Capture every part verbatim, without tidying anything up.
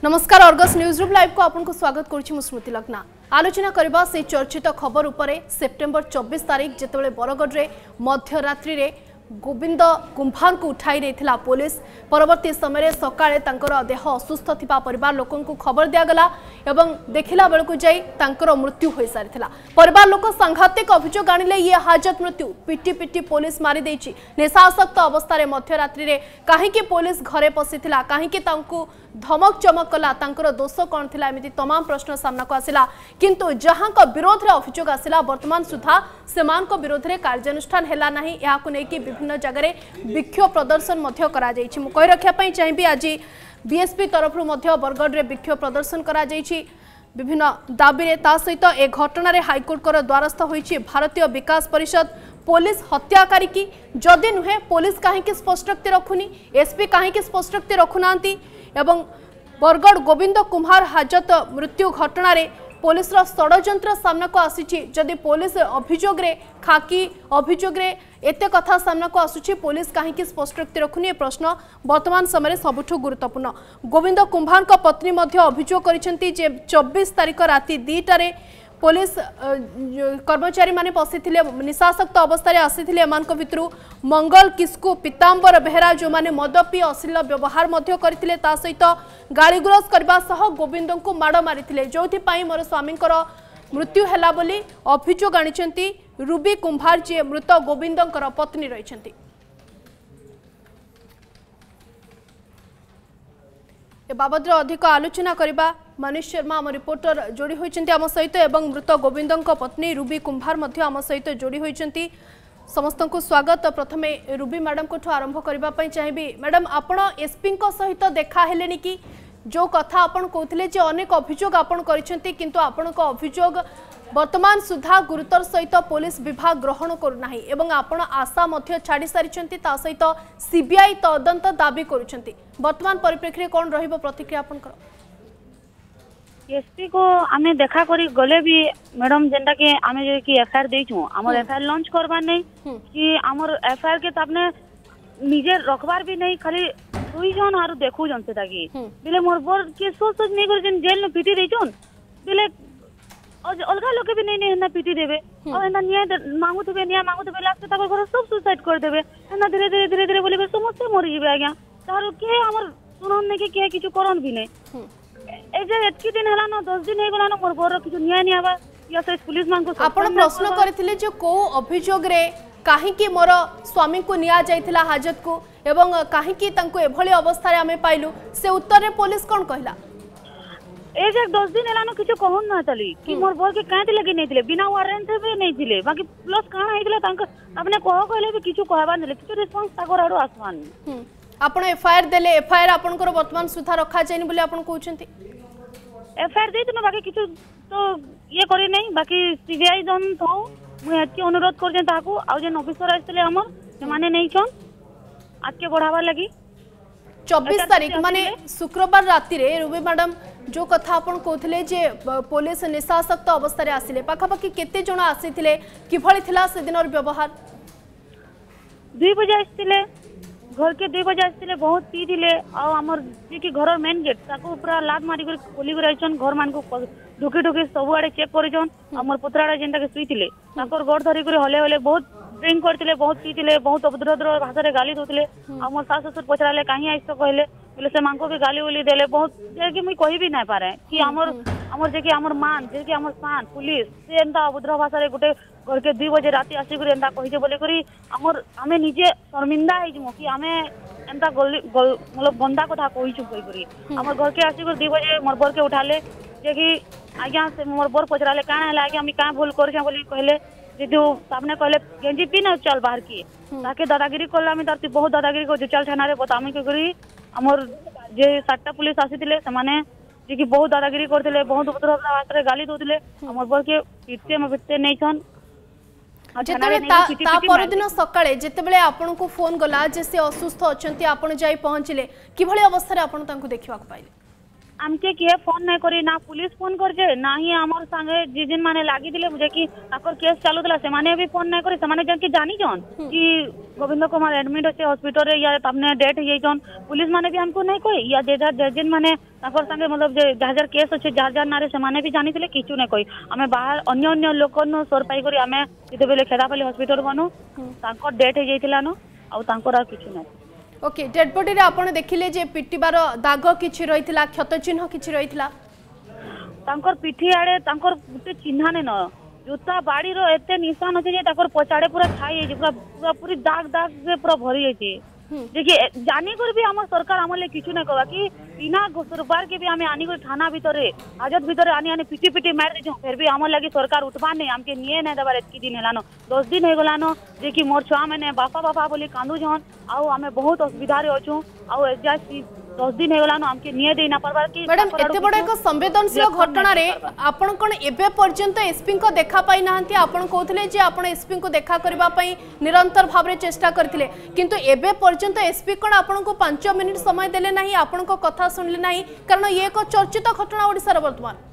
नमस्कार Argus news room live को आपको स्वागत करुछि स्मृति लग्ना। आलोचना करबा से चर्चित खबर उपरे सेप्टेम्बर चौबीस तारीख जेतेबेले बरगढ़ रे मध्यरात्रि रे गोविंद कुंभार को उठाई देथिला पुलिस। परवर्ती समय सकाळे तांकर देह असुस्थ थिबा परिवार लोकन को खबर दिया गला एवं देखिला बेल को जाई तांकर मृत्यु होई सारिथिला। परिवार लोक सांघातिक अभियोग आनिले ये हाजत मृत्यु पिटी पिटी पुलिस मारी देछि। निशासक्त अवस्था रे मध्यरात्रि रे काहेकि पुलिस घरे पसिथिला, काहेकि तांकु धमक चमक कला, तांकर दोष कौन थिला, एमिति तमाम प्रश्न सामना को आसिला। किंतु जहां को विरोध रे अभियोग आसिला वर्तमान सुधा सेमान को विरोध रे कार्यानुष्ठान हेला नाही। या को नै कि विभिन्न जगह रे विक्षोभ प्रदर्शन मध्य करा जायछि। मु कहि रखिया पई चाहिबी आज बीएसपी तरफ रु मध्य बरगढ़ रे विक्षोभ प्रदर्शन करा जायछि विभिन्न दाबी रे। ता सहित ए घटना रे हाईकोर्ट कर द्वारस्थ होईछि भारतीय विकास परिषद। पुलिस हत्याकारी की जदि नुहे पुलिस काहेकि स्पष्टोक्ति रखुनी, एसपी काहेकि स्पष्टोक्ति रखुनांती एवं बरगढ़ गोविंद कुंभार हाजत मृत्यु घटना रे पुलिस रो षडयंत्र सामना को आसीछि। जदि पुलिस अभियोग रे खाकी अभियोग रे एते कथा सामना को आसुछि, पुलिस काहेकि स्पष्टोक्ति रखुनी ए प्रश्न वर्तमान समय सबुठु गुरुत्वपूर्ण। गोविंद कुंभार को पत्नी मध्य अभियोग करिसेंती जे चौबीस तारिख राति दुईटा रे पुलिस कर्मचारी माने पसिथिले निशासक्त अवस्था आसीथिले। एमानक भितरु मंगल किस्कु, पीतांबर बेहरा जो माने मद पी अश्लील व्यवहार मध्य करथिले, ता सहित गालीगुलज करबा सह गोविंद को माड़ मारिथिले। जोथि पई मोर स्वामींकर मृत्यु हैला बोली अभियोग आनिचंती रूबी कुंभार जे मृत गोविंदंकर पत्नी रहिचंती। ए बाबद अधिक आलोचना करबा मनीष शर्मा आम रिपोर्टर जोड़ी होइचंती आम सहित एवं मृत गोविंदंक पत्नी रूबी कुंभार मध्य आम सहित जोड़ी होइचंती। समस्त को स्वागत। प्रथमे रूबी मैडम को आरंभ करबा पई चाहिबी। मैडम आपण एसपी को सहित देखा हेलेनी कि जो कथा आपण कहथिले जे अनेक अभियोग आपण करिसेंती, किंतु आपण को अभियोग वर्तमान सुधा गुरुतर सहित पुलिस विभाग ग्रहण करूनाही एवं आपण आशा मध्य छाड़ी सारिसेंती, ता सहित सीबीआई तदंत दाबी करूछंती। वर्तमान परिप्रेक्षी कोन रहिबो प्रतिक्रिया आपनकर? एसपी को आमे देखा करी गले भी मैडम जेंटा के आमे जे कि एफआईआर देइछु, हमर एफआईआर लॉन्च करबार नै कि हमर एफआईआर के तबने निजे रखबार भी नहीं, खाली दुई जन आरो देखु जन सेटा कि बिले मोर बर के सोच सोच नहीं कर जन जेल में पिटी देइछन बिले अलगा लोग भी नहीं नहीं पिटी देबे और एना न्याय मांगु तबे न्याय मांगु तबे लास्ट तक घर सब सुसाइड कर देबे। एना धीरे धीरे धीरे धीरे बोले समस्त मर जिबे आज्ञा। तार के हमर सुनन नै के के किछु करन भी नहीं। ए जे एतकी दिन हला न दस दिन हे गला न मोर बर किछु न्याय नै आबा या से पुलिस मान को आपण प्रश्न करथिले जे को अभियोग रे काहेकि मोर स्वामी को निया जाइथिला हाजत को एवं काहेकि तांको एभली अवस्था रे हमें पाइलु, से उत्तर रे पुलिस कोन कहला? ए जे दस दिन हला न किछु कहन ना चली कि मोर बर के काहे लगे नै थिले, बिना वारंट भी नै थिले, बाकी प्लस काना हेतिला तांको आपने कह कहले भी किछु कहबा नै, किछु रिस्पांस ताको आडो आसमान। आपण एफआईआर देले, एफआईआर आपनकर वर्तमान सुधा रखा जायनि बोले आपण कहउछंती? एफआईआर देत न बाकी किछु तो ये करी नै, बाकी सीबीआई जन तो मु एतके अनुरोध कर जे ताको आ जे ऑफिसर आइतले हमर से माने नै छन आज के बढ़ावा लगी। चौबीस तारीख माने शुक्रवार राति रे रूबी मैडम जो कथा आपण कहथिले जे पुलिस निशासक्त अवस्था रे आसिले, पाखापाखि केते जण आसीथिले, किभली थिला से दिनर व्यवहार? दुई बजे आइथिले, घर के दुई बजे आइथिले, बहुत पी दिले आ हमर जे कि घर मेन गेट ताको पूरा लात मारी कर खोली कर आइछन, घर मान को ढुके ढुके सब आड़े चेक करिछन। हमर पुत्राड़ा जेंटा के सुइथिले ताकर गोड़ धरि कर हले हले बहुत ड्रिंक करथिले, बहुत पीथिले, बहुत अभद्र भाषा रे गाली दोथिले। हमर सास ससुर पचराले काहे आइस तो कहले बोले से मांको भी गाली उली देले, बहुत जे कि मुई कहि भी ना पारे कि हमर हमर जे कि हमर मान जे कि हमर शान पुलिस से एंता अभद्र भाषा रे गुटे घर के दुई बजे राति आसी कर एंता कहि जे बोले करी हमर हमें निजे शर्मिंदा हे जमो कि हमें एंता गली मतलब बंदा कथा कहि छु कहि करी हमर घर के आसी कर दुई बजे मोर बर के उठाले जे कि आज्ञा से मोर बर पचराले काहे हला आज्ञा मी काहे भूल कर छ बोली कहले दीदी सामने कहले गेंजी पी ना चल बाहर की ताके दादागिरी करला मी तारती बहुत दादागिरी को चल थाना रे बतामी के करी हमर जे सातटा पुलिस आसीथिले से माने जे कि बहुत दादागिरी करथिले, बहुत उपद्रव भाषा रे गाली दोथिले। हमर बर के पिटते म पिटते नै छन। जेतेबे ता ता परदिन सकाळे जेतेबेले आपन को फोन गला जे से असुस्थ अछंती, आपन जाई पहुंचले, किभली अवस्था रे आपन तांको देखिबा को पाइले? आमके किए फोन नहीं करी ना पुलिस फोन करजे ना ही हमर संगे जे जिन माने लागी दिले मुझे कि ताकर केस चालू दिला से माने भी फोन नहीं करी से माने जन कि जानी जन कि गोविंद कुमार एडमिट अछि हॉस्पिटल रे या तमने डेथ हे जन पुलिस माने भी हमको नहीं कोई या जे जे जिन माने ताकर संगे मतलब जे जहाजर केस अछि जहाजर नारे से माने भी जानी दिले किछु नहीं कोई हमें बाहर अन्य अन्य लोक न सोर पाई करी हमें इते बेले खेदापल्ली हॉस्पिटल गनु ताकर डेथ हे जैतिला न आ ताकर आ किछु नहीं। ओके डेड बॉडी रे आपण देखिले जे पिटिबार दाग किछि रहितला क्षत चिन्ह किछि रहितला तांकर पिठी आड़े तांकर गुटे चिन्ह ने न जूता बाड़ी रो एते निशान अछि जे ताकर पछाड़े पूरा खाई जे पूरा पूरा पूरी दाग दाग से पूरा भरी अछि देखिए जानी कर भी हमर सरकार हमले किछु नै कहबा कि बिना सरकार के भी हमें आनी कर थाना भीतरे हाजत भीतरे आनी आनी पिटी पिटी मार दे फिर भी हमर लगी सरकार उठबा नै हमके निये नै देबार एतकी दिन हेलानो दस दिन हे गलानो जे कि मोर छुआ मैंने बापा बापा बोली कांदू जन आउ हमें बहुत असुविधा रे अछु आउ एजा दस दिन हेगलानो हमके निये देना परबार कि मैडम एते बड़ एक संवेदनशील घटना रे आपण कोन एबे पर्यंत एसपी को देखा पाई नाहंती आपण कहथले जे आपण एसपी को देखा करबा पई निरंतर भाव रे चेष्टा करथिले किंतु एबे पर्यंत एसपी कोन आपण को पाँच मिनिट समय देले नाही आपण को कथा सुनले नाही कारण ये एक चर्चित घटना ओडिसा रे वर्तमान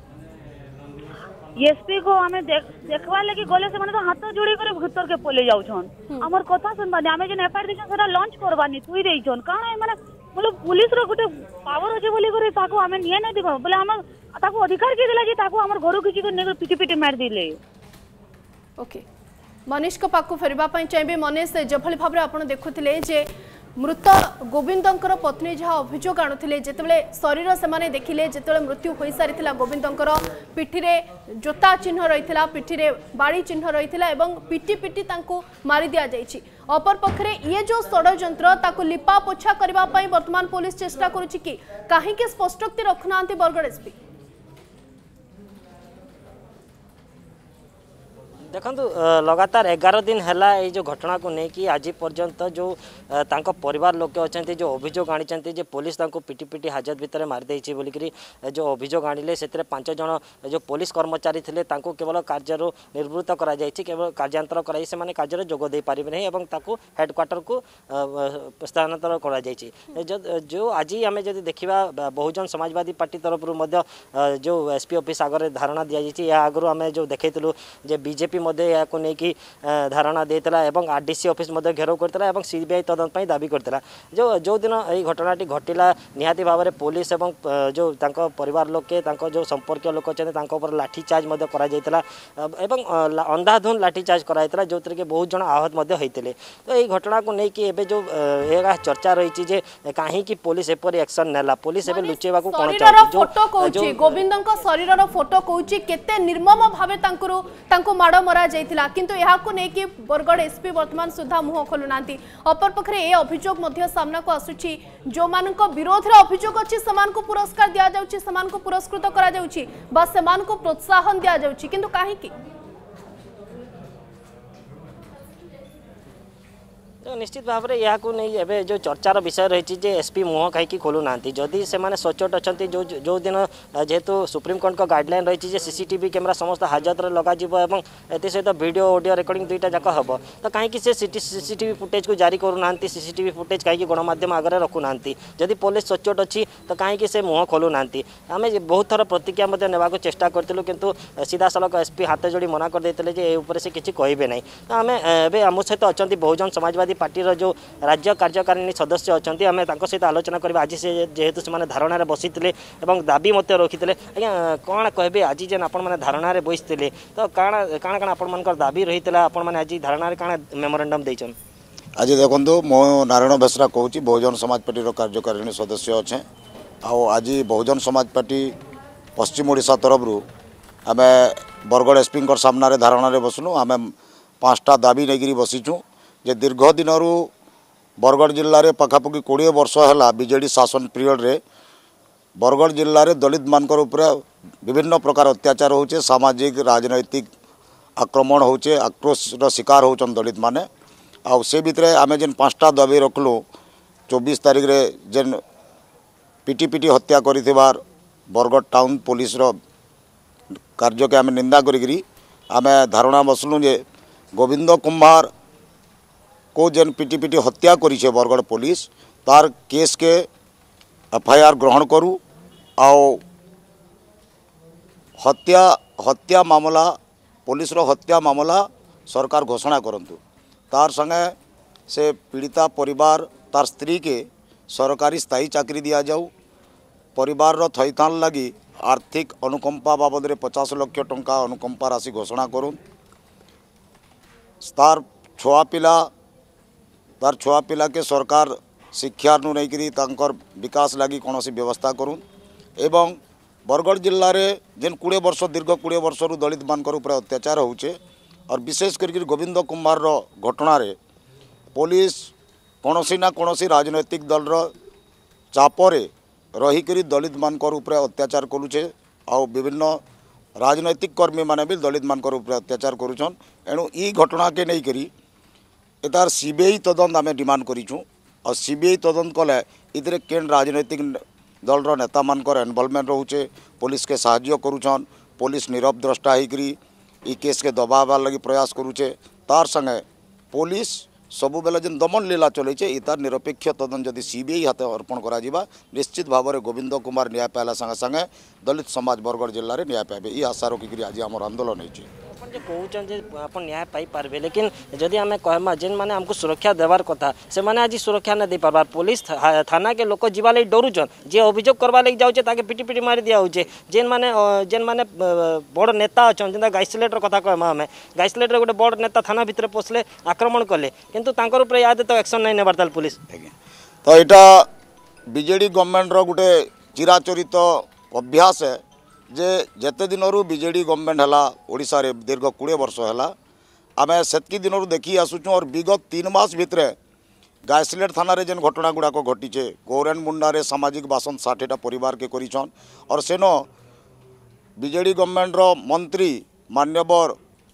एसपी को हमें देख देखवा लगी गले से माने तो हाथ जोड़ी करे भीतर के पले जाउ छन हमर कथा सुनबा हमें जे एफआईआर दिसन सेटा लॉन्च करबानी तुई देई छन काना माने बोले पुलिस रो गुटे पावर अछि बोली करे ताको हमें निये नै दिबो बोले हम ताको अधिकार के दिला जे ताको हमर घरो किछि को ने पिटी पिटी मार दिले। ओके मनीष को पाकु फेरबा पई चाइबे मनीष जभली भाबरे आपण देखुथिले जे मृत गोविंदंकर पत्नी जहाँ अभियोग आणुथिले जेतेबेले शरीर से माने देखिले जेतेबेले मृत्यु होई सारिथिला गोविंदंकर पिठीरे जोता चिन्ह रहिथिला पिठीरे बाड़ी चिन्ह रहिथिला एवं पिटी पिटी तांको मारी दिया जायछि अपर पखरे ये जो षडयंत्र ताको लिपा पोछा करबा पई वर्तमान पुलिस चेष्टा करूछि कि काहे के स्पष्टोक्ति रखनांती बरगड़ एसपी देखु लगातार एगार दिन है ये जो घटना को लेकिन आज पर्यंत जो तांको परिवार लोक अच्छा जो अभियोग आनी जे पुलिस तांको पिटी पिटी हाजत भितर मारिदे बोलिकी जो अभियोग आनिले से पांच जन जो पुलिस कर्मचारी थे केवल कार्य निर्वृत्त कर केवल कार्यांतर कर कार्य जोग दे पारे नहीं हेडक्वार्टर को स्थानांतर कर जो आज आम जब देखा बहुजन समाजवादी पार्टी तरफ जो एसपी ऑफिस आगे धारणा दि जाए आगु आम जो देखु जे बीजेपी को लेकिन धारणा देता एवं आरडीसी ऑफिस घेराव करता सीबीआई तदंत दाबी करता जो जो दिन यही घटनाटी घटिला निहाती भाव में पुलिस एवं जो तांको परिवार लोके तांको जो संपर्क लोक अच्छा लाठीचार्ज एवं अंधाधुन लाठीचार्ज कराइला जो थे बहुत जन आहत होते तो यही घटना को लेकिन एबे जो ए चर्चा रही जे कहीं पुलिस एपरी एक्शन नेला पुलिस एबे लुचेबा को कोन फोटो कहूची गोविंदंक शरीरर फोटो कहूची केते निर्मम भावे तांकुरु तांको माड़ मरा जाइथिला किंतु एहा को नेकी बरगड़ एसपी वर्तमान सुधा मुह खोलु नांती अपर पखरे ए अभियोग मध्य सामना को आसुची जो मानको विरोध रे अभियोग अछि समान को पुरस्कार दिया जाउची समान को पुरस्कृत करा जाउची बा समान को प्रोत्साहन दिया जाउची किंतु काहे की तो निश्चित भाव में यह नहीं एवं जो चर्चार विषय रही है एसपी मुह कहीं खोलू ना जदि से सचोट अच्छा जो जो दिन जेहेतु सुप्रीमकोर्ट का गाइडलाइन रही है सीसीटीवी कैमेरा समस्त हाजत लग सहित वीडियो ऑडियो रिकॉर्डिंग दुईटा जाक हम तो कहीं से सीसीटीवी फुटेज को जारी करूना सीसीटीवी फुटेज कहीं गणमाध्यम आगे रखुना जदि पुलिस सचोट अच्छी तो कहीं से मुह खोलू ना आम बहुत थर प्रतिक्रिया ने चेष्टा करूँ किंतु सीधा सलख एसपी हाथ जोड़ी मना करदे से किसी कहे ना तो आम एवं आम सहित अच्छा बहुजन समाजवादी पार्टी जो राज्य कार्यकारिणी सदस्य अच्छा आम सहित आलोचना करवा आज से जेहेतु से धारणा बसी दाबी मत रखी आज्ञा कौन कहे आज जेन आपण मैंने धारणा बसते तो काण काण काण आपण दाबी रही है आज धारणा काण मेमोरेंडम देछन आज देखो मो नारायण बेसरा कहूँ बहुजन समाज पार्टी कार्यकारिणी सदस्य अच्छे आज बहुजन समाज पार्टी पश्चिम ओडिशा तरफ आम बरगड़ एसपी सामने धारणा बसलु आम पाँचटा दाबी नहीं बसीचु जे दीर्घ दिन बरगड़ जिले में पखापाखि कोड़े वर्ष है बीजेडी शासन पीरियड रे बरगड़ जिले में दलित मानकर विभिन्न प्रकार अत्याचार होचे सामाजिक राजनैतिक आक्रमण होचे आक्रोश शिकार होचन दलित माने आउ से भितर आम जेन पाँचटा दाबी रखलु चौबीस तारीख रे जेन पिटी पिटी हत्या कर बरगड़ टाउन पुलिस रो कार्य के आम निंदा करी आम धारणा बसलु जे गोविंद कुमार को जेन पिटी पिटी हत्या करी बरगड़ पुलिस तार केस के एफआईआर ग्रहण करू आओ हत्या हत्या मामला पुलिस रो हत्या मामला सरकार घोषणा करंतु तार संगे से पीड़िता परिवार तार स्त्री के सरकारी स्थायी चाकरी दिया जाऊ परिवार रो थैथान लगी आर्थिक अनुकंपा बाबद रे पचास लाख टंका अनुकंपा राशि घोषणा करूँ तार छुआ पिला तार छुआ पिला के सरकार शिक्षा नु नहीं करी तांकर विकास लगी कौन सी व्यवस्था करूँ एवं बरगढ़ जिले में जेन कोड़े वर्ष दीर्घ कोड़े वर्ष रु दलित मानकर ऊपर अत्याचार होचे और विशेष करके गोविंद कुमार रो घटना रे पुलिस कौनसी ना कौनसी राजनैतिक दल रो चापरे रहीकरी दलित मानकर ऊपर अत्याचार करुचे आउ विभिन्न राजनैतिक कर्मी माने भी दलित मानकर ऊपर अत्याचार करुछन एणु ई घटना के नहीं करी एतार सीबीआई तदंत आम डिमांड करूँ और सीबीआई तदंत कले इधर केन राजनैतिक दल रो नेता मानकर इन्वॉल्वमेंट रोचे पुलिस के साहाय्य करुछन पुलिस नीरव द्रष्टा होकर ई केस के दबाबार लगी प्रयास करुचे तार संगे पुलिस सबु बेले जेन दमन लीला चलैছে इतार निरपेक्ष तदन जदि सीबीआई हाथ अर्पण करा जिबा निश्चित भाव में गोविंद कुमार न्याय पाइला संगे संगे दलित समाज बरगढ़ जिले में न्याय पाइबे ई आशा रखिक आज आम आंदोलन होइছে जो कहते आप न्याय पाई पारे लेकिन जदि आम कहमा जेन मैंने आमको सुरक्षा देवार कथा से मैंने आज सुरक्षा नहीं दे पार्बार पुलिस थाना के लोक जीवा लगी डरुचन जे अभियोग करवा लगी जाऊे ताके पिटी पिटी मारी दिया होचे जेन मैंने जेन मैंने बड़ नेता अच्छा जेनता गाइसलेटर कथा कहमा आम गाइसलेटर गोटे बड़ नेता थाना भितर पशले आक्रमण कले किंतु तांकर ऊपर याद तो एक्शन नहीं नेबार ताल पुलिस तो यहाँ बीजेडी गवर्नमेंट रो गोटे चिराचरित अभ्यास है जे जेते दिनरू बीजेडी गवर्नमेंट है ओडिशा रे दीर्घ कोड़े वर्ष है आम सेतकी दिनरू देखी आसुचु और विगत तीन मास भितर गायसलेट थाना रे जेन घटना गुड़ाक घटीचे गौरेन मुंडा रे सामाजिक बासन षाठीटा परिवार के करिछन और सेन बीजेडी गवर्नमेंट रो मंत्री मान्यवर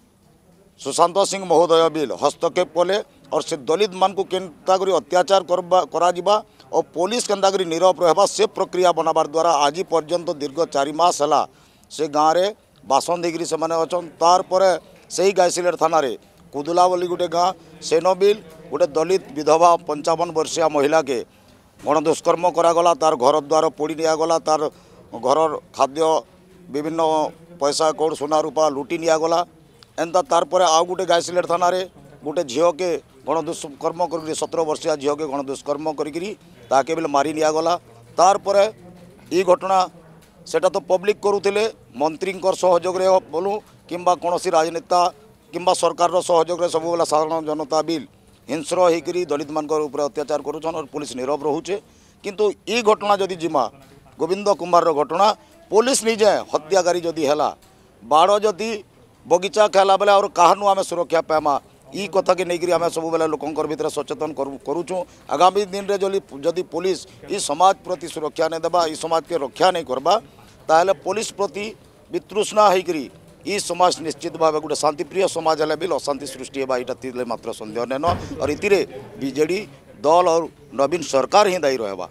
सुशांत सिंह महोदय बिल हस्तक्षेप कले और से दलित मान को केनता करी अत्याचार करबा करा जिबा और पुलिस केनता करी नीरव रहबा से प्रक्रिया बनाबार द्वारा आज पर्यंत दीर्घ चारि मास हला से गाँव रे बासन देकरी से माने अछन तार परे सही गायसिलेट थाना रे कुदुला बोली गोटे गाँ सेनो बिल गोटे दलित विधवा पंचावन वर्षीय महिला के गण दुष्कर्म करागला तार घर द्वार पोड़ी निगला तार घर खाद्य विभिन्न पैसा कौड़ सोना रूपा लुटी निगला एंता तार परे आउ गोटे गायसिलेट थाना रे गोटे झील के गण दुष्कर्म कर सतर वर्षीय झील के गण दुष्कर्म करके बेले मारी निगला तार परे ई घटना सेटा तो पब्लिक करुले मंत्री सहयोग बोलूँ किंबा कौन राजनेता किंबा सरकार सहयोग सब बेला साधारण जनता बिल हिंस्र होकर दलित मान ऊपर अत्याचार करुछन और पुलिस नीरव रोचे किंतु ई घटना जदि जिमा गोविंद कुमार घटना पुलिस निजे हत्याकारी जदि है बाड़ जदि बगीचा खेला बेले और काहनु आम सुरक्षा पाइमा ई कथा के नहीं आम सब बेले लोकंर भितर सचेतन करुचु आगामी दिन में जदि जदि पुलिस ई समाज प्रति सुरक्षा नहीं देबा ई समाज के रक्षा नहीं करबा ताहले पुलिस प्रति वितृष्णा होकर ई समाज निश्चित भाव गोटे शांतिप्रिय समाज है भी अशांति सृष्टि होगा यहाँ मात्र सन्देह नहीं और इतिरे बीजेडी दल और नवीन सरकार ही दायी रहबा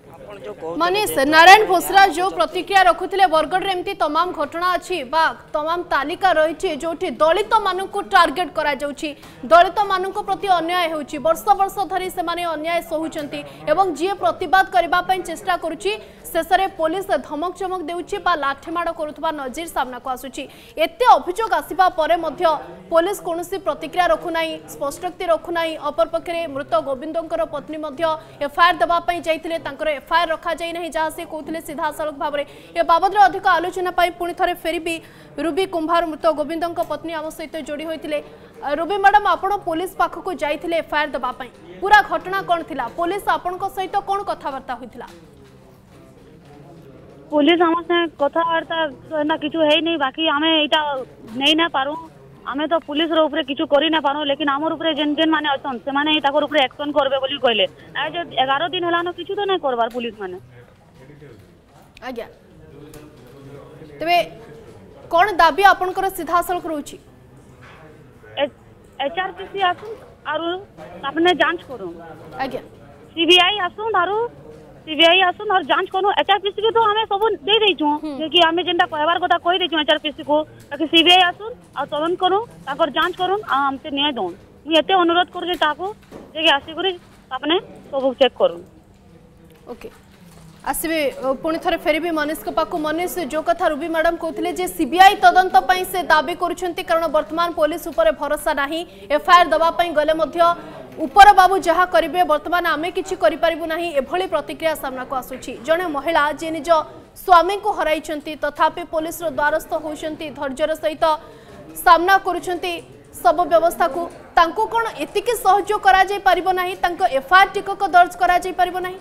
मनीष नारायण भोसरा जो प्रतिक्रिया रखुले बरगढ़ रे एमती तमाम घटना अच्छी बा तमाम तालिका रही जो दलित मानू टार्गेट करा जाउछि दलित मानू प्रति अन्याय होउछि वर्ष वर्ष धरी से माने अन्याय सहुचंती एवं जी प्रतिवाद करबा पई चेष्टा करुछि शेषरे पुलिस धमक चमक देउछि बा लाठीमाड़ करुथबा नजीर सामना को आसुछि एते अभियोग आसीबा परे मध्य पुलिस कोनोसी प्रतिक्रिया रखु नाही स्पष्टोक्ति रखु नाही अपर पक्षरे मृत गोविंदंकर पत्नी मध्य एफआईआर दबा पई जाइथिले तांकर एफआईआर रखा जाई नहीं जहाँ से कहते सीधासलख भाव में ए बाबद अधिक आलोचना पुणी थे फेरबी रूबी कुंभार मृत गोविंद पत्नी आम सहित जोड़ी होते रूबी मैडम आप पुलिस पाखक जाइए एफआईआर दवाई पूरा घटना कौन थिला पुलिस आपण सहित कौन कथबार्ता होता पुलिस आम से कथबार्ता ना किछु है नहीं बाकी आम यहाँ नहीं ना पारू आमे तो पुलिस रो ऊपर किछु करी ना पारो लेकिन आमर ऊपर जेन जेन माने अछन से माने ताकर ऊपर एक्शन करबे बोली कहले आ जे ग्यारह दिन हलानो किछु तो नहीं करबार पुलिस माने आज्ञा तबे कोन दाबी आपनकर सीधा सलख रहउची एचआरपीसी आसु आरु आपने जांच करू आज्ञा सीबीआई आसु आरु सीबीआई आसुन और जांच करू एचआरपीसी के तो हमें सब दे देइछु कि हमें जेंटा कहबार কথা कहि देइछु एचआरपीसी को ताकि सीबीआई आसुन और तदन करू ताकर जांच करू आ हमसे न्याय दोन मु एते अनुरोध करू जे ताको जे आसी करी आपने सब चेक करू ओके आसबे पुणी थे फेरबी मनीष को पाक मनीष जो कथा रूबी मैडम कहते जे सीबीआई तदंत से दाबी करुछंती कारण वर्तमान पुलिस उपर भरोसा नहीं एफआईआर दवाई गले उपर बाबू जहाँ करेंगे बर्तमान आमे किछि करि परिबु नाही एभली प्रतिक्रिया सामना को आसुछि जने महिला जे निज स्वामी को हराइछंती तथापि पुलिस रो द्वारस्थ होछंती धैर्यर सहित सामना करुछंती सब व्यवस्था को तांको कोन एतिके सहयोग करा जाय परिबो नाही तांको एफआईआर टिकक दर्ज करा जाय परिबो नाही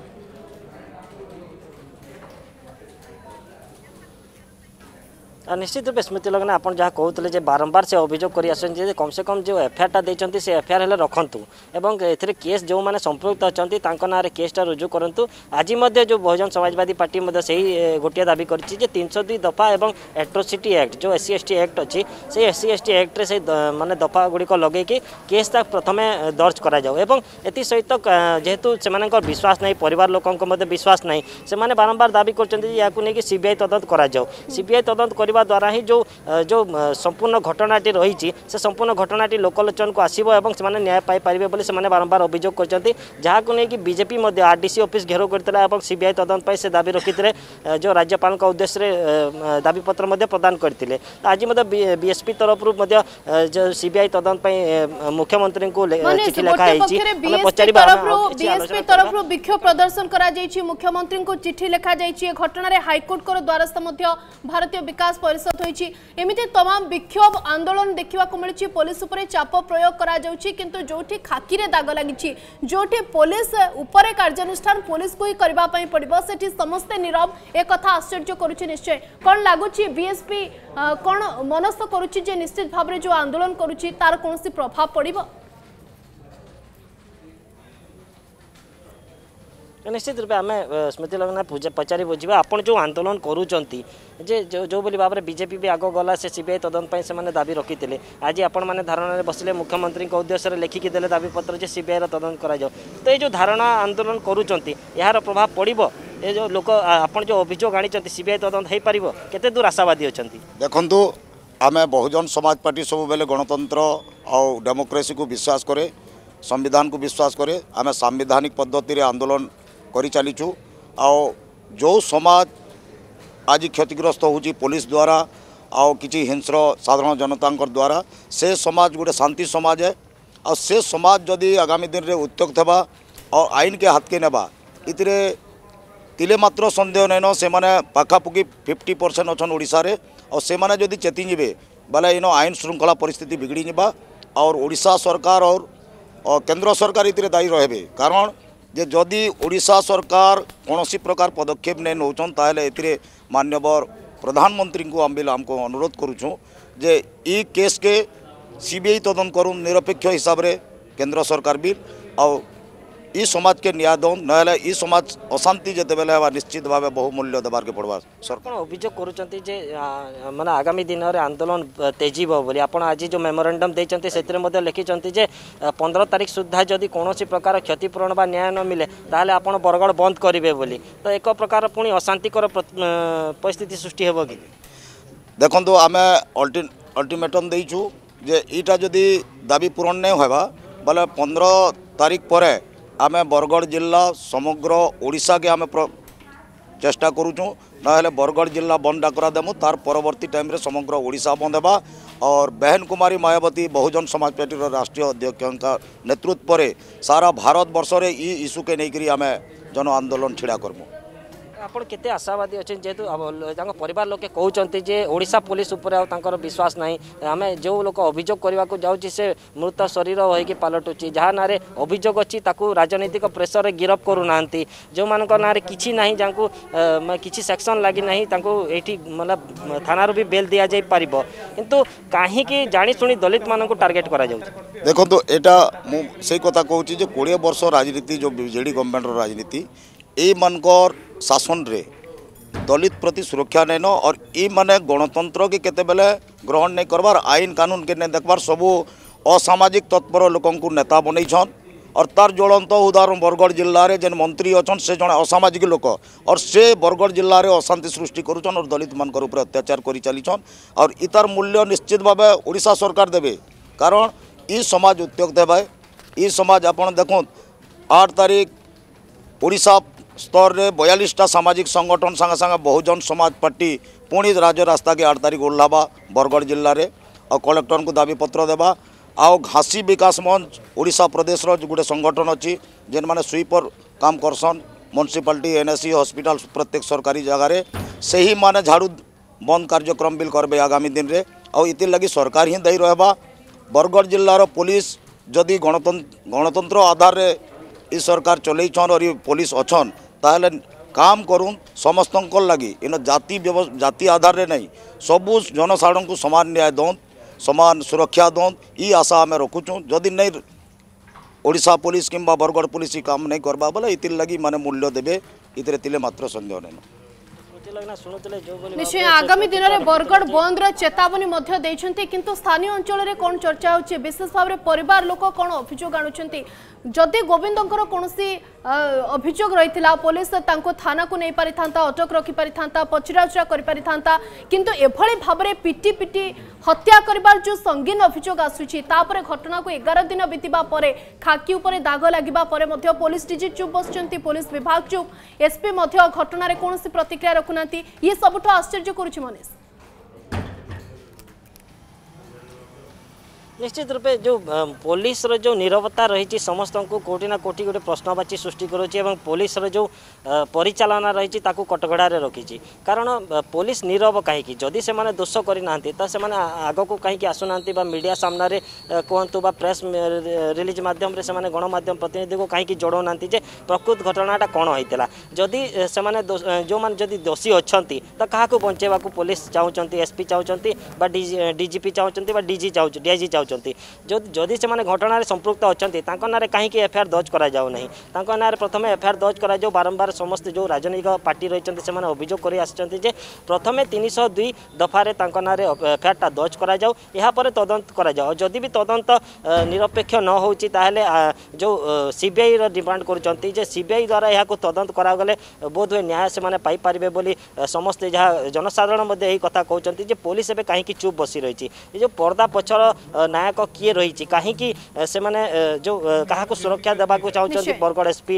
निश्चित रूप स्मृति लगन आप जहाँ कहते बारंबार से अभियोग कर कम से कम जो एफआईआर देते से एफआईआर हेल्ले रखु एवं ए केस जो मैंने संपृक्त अच्छा ना केसटा रुजु करूँ आज जो बहुजन समाजवादी पार्टी से गोटे दाबी कर तीन सौ दुई दफा और एट्रोसिटी एक्ट जो S C S T act अच्छी से एस सी एस टी एक्ट्रे से मानने दफा गुड़िक लगे केसटा प्रथम दर्ज कराऊ सहित जेहेतु से विश्वास नहीं परिवार लोकों विश्वास नहीं से बारंबार दाबी कर सीबीआई तदंत कराऊ सीबीआई तदंत द्वारा ही जो जो संपूर्ण घटनाटी रही से संपूर्ण घटनाटी लोकलोचन को आसो और से न्याय पाई पारे बोली से बारंबार अभियोग कर जहाँ नहीं बीजेपी आरडीसी ऑफिस घेराव करता सीबीआई तदंत से दाबी रखी जो राज्यपाल उद्देश्य दाबीपत्र प्रदान करते आज बीएसपी तरफ जो सीबीआई तदंत मुख्यमंत्री को चिठी बीएसपी तरफ विक्षोभ प्रदर्शन करा मुख्यमंत्री को चिठी लिखा घटना हाइकोर्ट को द्वारस्थ भारतीय विकास परिषद होईची एमिति तमाम विक्षोभ आंदोलन देखा मिली पुलिस उपरे चाप प्रयोग करा जाउची किंतु जोठी खाकी रे दाग लागिची जोठी पुलिस उपरे कार्यानुष्ठान पुलिस को ही करबा पई पड़िबो सेठी समस्त नीरव एक कथा आश्चर्य करूची निश्चय कोन लागुची बीएसपी कोन मनस्थ करूची जे निश्चित भाव रे जो आंदोलन करूची तार कोनसी प्रभाव पड़िबो निश्चित रूप आम स्मृति लगना पचारि बुझा आपड़ जो आंदोलन करुँच जो जो बोली भाव में बीजेपी भी आग गला से सीबीआई तदंत से दाबी रखी थे आज आपण मैंने धारणा बसिले मुख्यमंत्री उद्देश्य लिखिकी देले दाबीपत्र जे सीबीआई तदंत करा जाओ तो ये जो धारणा आंदोलन करुँच यार प्रभाव पड़ो ये जो लोक आपड़ जो अभियोग आनी सीबीआई तदंत हो पार केते दूर आशावादी अच्छा देखु आम बहुजन समाज पार्टी सब बेले गणतंत्र और डेमोक्रेसी को विश्वास करे संविधान को विश्वास करे आम संवैधानिक पद्धति आंदोलन करी चलीचु आओ जो समाज आज क्षतिग्रस्त होची पुलिस द्वारा आओ किसी हिंस्र साधारण जनता द्वारा से समाज गोटे शांति समाज है और से समाज जदि आगामी दिन में उत्त्यक्त होगा और आईन के हाथ के नेबा इतरे तिले मात्र संदेह नैन से माने पाखापुखी फिफ्टी परसेंट अच्छन ओडिशा रे और से माने जदि चेती जीवे बोले इन आईन श्रृंखला परिस्थिति बिगड़ी जा और ओडिशा सरकार और, और केंद्र सरकार इतरे दायी रहे कारण जे जदि ओडिशा सरकार कौनसी प्रकार पदक्षेप नहीं नौचन ताहले एतिरे मान्यवर प्रधानमंत्री को आम आमको अनुरोध करुछूँ जे ई केस के सीबीआई तदंत करूँ निरपेक्ष हिसाब रे केंद्र सरकार भी और ई समाज के न्याय दौन ना ई समाज अशांति जिते बेले निश्चित भाव बहुमूल्य देवार के पड़वा सरकार अभियोग करुँच माने आगामी दिन में आंदोलन तेजी बोली आप आज जो मेमोरेंडम देते से लिखिं जे पंद्रह तारीख सुधा जदि कौन प्रकार क्षतिपूरण व न्याय न मिले ताहले आपण बरगड़ बंद करेंगे बोली तो एक प्रकार पुणी अशांतिकर परिस्थिति सृष्टि हेब कि देखो आम अल्टीमेटम देचु जे ईटा जदि दाबी पूरण नहीं होगा बोले पंद्रह तारीख पर आम बरगड़ जिला समग्र ओडिशा के आम चेष्टा करुचु ना बरगड़ जिला बंद डाकरा देमु तार परवर्ती टाइम रे समग्र ओडिशा बंद होगा और बहन कुमारी मायावती बहुजन समाज पार्टी राष्ट्रीय अध्यक्ष नेतृत्व पर सारा भारत वर्ष रे ई इश्यू के लेकर आम जन आंदोलन छिड़ा करमु आप केते आशावादी अच्छे जेहेतु परिवार लोके कहते जे ओडिशा पुलिस उपर आर विश्वास नहीं आम जो लोक अभियोग करने को जाऊँगी से मृत शरीर होगी पलटुची जहाँ ना अभियोग अच्छी राजनीतिक प्रेसर गिरफ करूना जो मान ना कि ना जहाँ कि सेक्शन लगी ना ये मतलब थाना भी बेल दि जाई पार किंतु कहीं जाशुणी दलित मान टार्गेट करा देखो तो यहाँ से कथा कहूँ कोड़े वर्ष राजनीति जो बीजेडी गवर्नमेंट राजनीति ये मानकर शासन रे दलित प्रति सुरक्षा नहीं न और ये माने गणतंत्र के केते बेले ग्रहण नहीं करबार आईन कानून के नहीं देखबार सबू असामाजिक तत्पर लोक नेता बनईछन और तार ज्वलंत उदाहरण बरगड़ जिले में जेन मंत्री अच्छन से जड़े असामाजिक लोक और से बरगड़ जिले में अशांति सृष्टि करुछन और दलित मान ऊपर अत्याचार कर चलीछन और इतार मूल्य निश्चित भाव ओडिशा सरकार देवे कारण ई समाज उत्त्यक्त है ई समाज आप देखो आठ तारीख ओडिशा स्तर में बयालीसटा सामाजिक संगठन संगे संगे बहुजन समाज पार्टी पुणी राज्य रास्ता के आठ तारीख ओह्लावा बरगढ़ जिले में और कलेक्टर को दाबीपत्र देवा आउ घासी विकास मंच ओडिशा प्रदेश गोटे संगठन अच्छी जेन मैंने स्वीपर काम करसन म्युनिसिपालिटी एनएससी हॉस्पिटल प्रत्येक सरकारी जगह से ही माने झाड़ू बंद कार्यक्रम भी करबे आगामी दिन में और इति लगी सरकार ही दायी रहबा। बरगढ़ जिलार पुलिस जदि गणतंत्र गणतंत्र आधार रे इ सरकार चलैछन और पुलिस अछन ताहले काम करूँ समस्त लगी इन जाति जाति आधार रे नहीं सबू जनसाधारण को समान न्याय दौन समान सुरक्षा दौन ई आशा आम रखुचु जदि नहीं ओडिशा पुलिस किंबा बरगढ़ पुलिस काम नहीं करबा बोले इतिर लगी माने मूल्य देबे इतरे तिले मात्र संदेह नहीं। निश्चय आगामी दिन में बरगढ़ बंद चेतावनी देइछन्ति किंतु स्थानीय अंचल में कौन चर्चा होछि विशेष भाव में परिवार लोक कौन अभियोग आणुछन्ति जदि गोविंदंकर कौनसी अभियोग रही पुलिस तांको थाना को नहीं पारि थांता अटक रखी पारि थांता पचराउचरा करि पारि थांता किंतु एभली भाव में पिटी पिटी हत्या करिबार जो संगीन अभियोग आसुछि तापरे घटना को ग्यारह दिन बीतिबा परे खाकी उपरे दाग लागिबा परे मध्य पुलिस डीजी चुप बसचन्ति पुलिस विभाग चुप एसपी मध्य घटना रे कोनोसी प्रतिक्रिया रखुनांती ये सबुठ आश्चर्य करुछि मनीष। निश्चित रूपे जो पुलिस रो जो नीरवता रही समस्त को कोटी ना कोटी गोटे प्रश्नवाची सृष्टि करुच्ची पुलिस रो जो परिचालना रही कटकड़ा रखी कारण पुलिस नीरव कहीं जदि से माने दोष करना तो से आग को कहीं आसुना मीडिया सामने कहतु प्रेस रिलीज मध्यम से गणमाध्यम प्रतिनिधि को कहीं जोड़ना प्रकृत घटनाटा कौन होता जदि से जो मैंने जदि दोषी अच्छा तो क्या बंचेवा पुलिस चाहते एसपी चाहते डीजीपी चाहते डीजी चाहते डीआईजी चाहते जदि से घटना संपृक्त अच्छा ना कहीं एफआईआर दर्ज करा जाऊ नहीं ना प्रथम एफआईआर दर्ज करा जाऊ बारंबार समस्त जो राजनैतिक पार्टी रही से अभियोग कर आसते प्रथम तीन सौ दुई दफार ना एफआईआर दर्ज करा जाऊ या पर तदंत करा जाऊ जदि भी तदंत निरपेक्ष न हो जो सीबीआई डिमांड कर सीबीआई द्वारा यह तदंत करागले बोध हुए न्याय से पाइपर बोली समस्ते जहाँ जनसाधारण यही कथा कहते पुलिस एवं कहीं चुप बसी रही जो पर्दा पछर नायक किए रही कहीं से माने जो कहा को सुरक्षा देवा चाहते बरगढ़ एसपी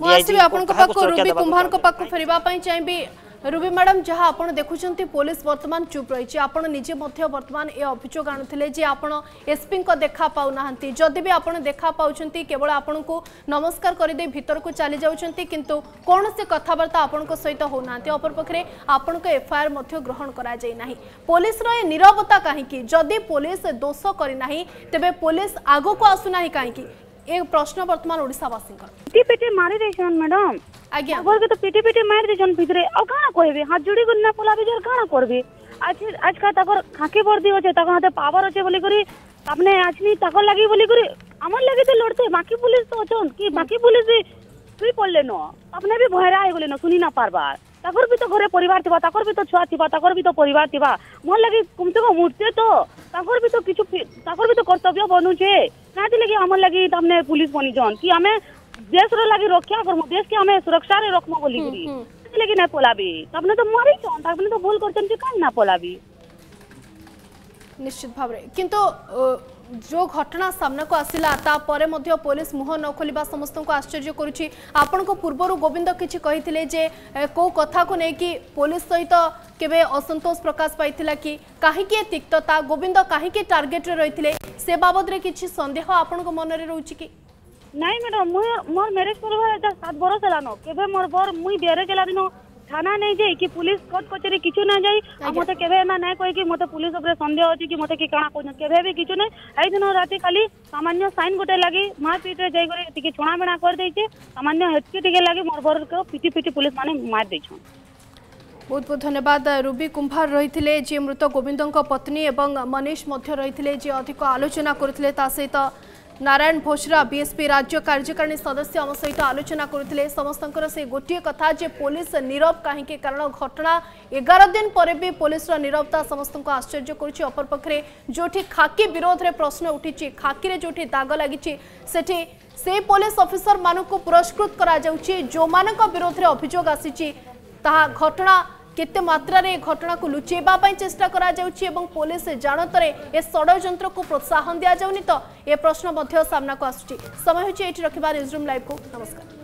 कुंभार फेरवा चाहिए रूबी मैडम जहाँ आपड़ देखुं पुलिस वर्तमान चुप रही आपड़ निजे वर्तमान ये अभियोग आणुले आपड़ एसपी देखा पाऊना जदि भी आपड़ देखा पाँच केवल आपण को नमस्कार करदे भीतर को चली जाऊँच किंतु कौन से कथबार्ता आपण सहित होना अपरपक्षे आपण को एफआईआर ग्रहण करा जाई नाही पुलिस रो नीरवता कहीं जदि पुलिस दोष करना तेबे पुलिस आगो को आसुना कहीं ए प्रश्न वर्तमान ओडिशावासी पिटी पिटी मारी देछन मैडम आज्ञा खबर के तो पिटी पिटी मार देछन भितरे आ काना कहबे हाथ जोड़ी गुन्ना पोला बिजर काना करबे आज आज का तकर खाके वर्दी होचे तकर हाथे पावर होचे बोली करी आपने आजनी तकर लागि बोली करी हमर लागि तो लड़ते बाकी पुलिस तो अछन कि बाकी पुलिस भी सुई पड़ले न अपने भी भयरा आइ गेले न सुनी ना पारबा तकर भी तो घरे परिवार थिबा तकर भी तो छुआ थिबा तकर भी तो परिवार थिबा मोर लागि कम से कम मुर्ते तो तकर भी तो किछु तकर भी तो कर्तव्य बनुचे काहे लगी हमर लागि तमने पुलिस बनी जन कि हमें देश रो लागि रक्षा करमु देश के हमें सुरक्षा रे रखमु बोली करी लेकिन ना पोलाबी तबने तो मरी छन तबने तो भूल करछन कि कान ना पोलाबी निश्चित भाव रे किंतु जो घटना सामना को आसिला तापर मध्य पुलिस मुह न खोलिबा समस्त को आश्चर्य करुछि आपण को पूर्वरु गोविंद किछि कहिथिले जे को कथा को नै कि पुलिस सहित केबे असंतोष प्रकाश पाइथिला कि काहे के तिक्तता गोविंद काहे के टार्गेट रे रहिथिले से बाबद रे किछि संदेह आपण को मन रे रहउछि कि नहीं मैडम मोर मैरिज करवा सात बरस हला न केबे मोर बर मुई बेरे गेला दिन थाना नहीं जाई कि पुलिस कोर्ट कचेरी किछु ना जाई मते केबे ना नै कहि कि मते पुलिस ऊपर संदेह अछि कि मते कि काना कोन केबे भी किछु नै एई दिन राति खाली सामान्य साइन गोटे लागि मार पीट रे जाई करे टिके छोणा बेणा कर दै छै सामान्य हेतके टिके लागि मोर बर को पिटी पिटी पुलिस माने मार दै छन। बहुत बहुत धन्यवाद रूबी कुंभार रही जे मृत गोविंद पत्नी एवं मनीष रही जे अधिक आलोचना करते सहित नारायण भोसरा बीएसपी राज्य कार्यकारिणी सदस्य आम सहित आलोचना करते समस्त से गोटे कथा जे पुलिस नीरव कहीं कारण घटना एगार दिन पर भी पुलिस नीरवता समस्त को आश्चर्य करुच्ची अपरपक्षे जो खाकी विरोध में प्रश्न उठी खाकी जो दाग लगी सेठी से पुलिस ऑफिसर मान को पुरस्कृत करा जाउची जो मानक विरोध में अभियोग आसी घटना केते मात्रा रे घटना को लुचेबा पई चेष्टा करा जाउची एवं पुलिस जानतरे ए षड्यंत्र को प्रोत्साहन दिया जाउनी तो ए प्रश्न मध्य सामना को आसुची समय होची एठी रखिबा न्यूज़ रूम लाइव को नमस्कार।